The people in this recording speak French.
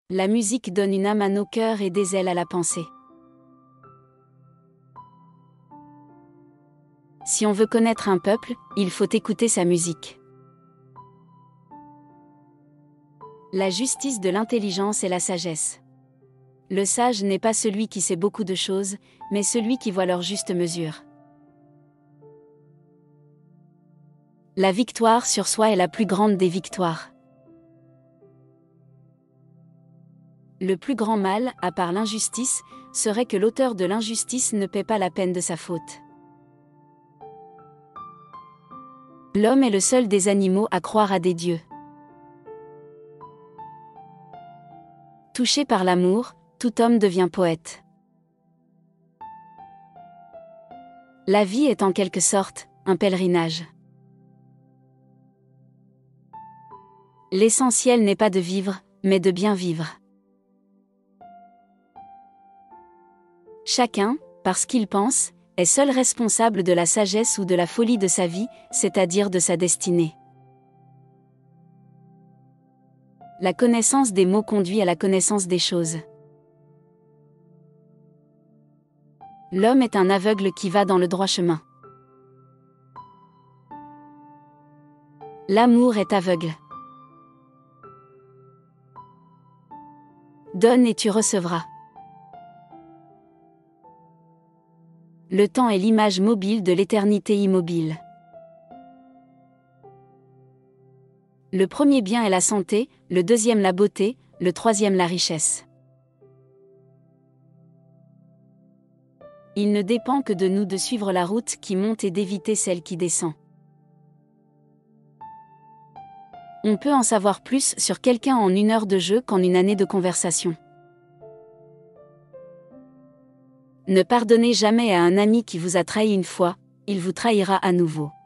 La musique donne une âme à nos cœurs et des ailes à la pensée. Si on veut connaître un peuple, il faut écouter sa musique. La justice de l'intelligence et la sagesse. Le sage n'est pas celui qui sait beaucoup de choses, mais celui qui voit leur juste mesure. La victoire sur soi est la plus grande des victoires. Le plus grand mal, à part l'injustice, serait que l'auteur de l'injustice ne paie pas la peine de sa faute. L'homme est le seul des animaux à croire à des dieux. Touché par l'amour, tout homme devient poète. La vie est en quelque sorte un pèlerinage. L'essentiel n'est pas de vivre, mais de bien vivre. Chacun, parce qu'il pense, est seul responsable de la sagesse ou de la folie de sa vie, c'est-à-dire de sa destinée. La connaissance des mots conduit à la connaissance des choses. L'homme est un aveugle qui va dans le droit chemin. L'amour est aveugle. Donne et tu recevras. Le temps est l'image mobile de l'éternité immobile. Le premier bien est la santé, le deuxième la beauté, le troisième la richesse. Il ne dépend que de nous de suivre la route qui monte et d'éviter celle qui descend. On peut en savoir plus sur quelqu'un en 1 heure de jeu qu'en 1 année de conversation. Ne pardonnez jamais à un ami qui vous a trahi une fois, il vous trahira à nouveau.